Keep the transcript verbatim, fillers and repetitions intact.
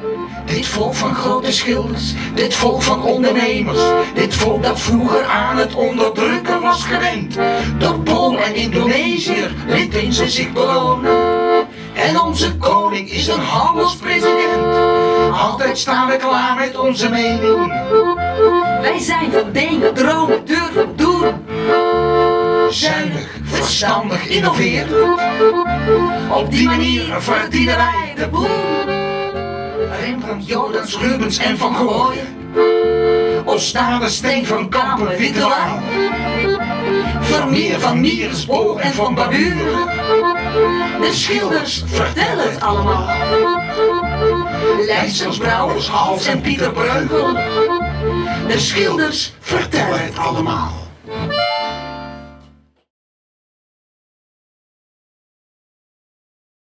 Dit volk van grote schilders, dit volk van ondernemers, dit volk dat vroeger aan het onderdrukken was gewend. Door Pool en Indonesiër lieten ze zich belonen. En onze koning is een handelspresident. Altijd staan we klaar met onze mening. Wij zijn van denken, dromen, durven, doen. Zuinig, verstandig, innoverend. Op die manier verdienen wij de boel. Rembrandt, Jordans, Rubens en Van Gooien. Oostade, Steen, Van Kampen, Wittelaar. Vermeer, Van Mieris, Bol en Van Baburen. De schilders vertellen het allemaal. Leidsters, Brouwers, Hals en Pieter Breugel. De schilders vertellen het allemaal.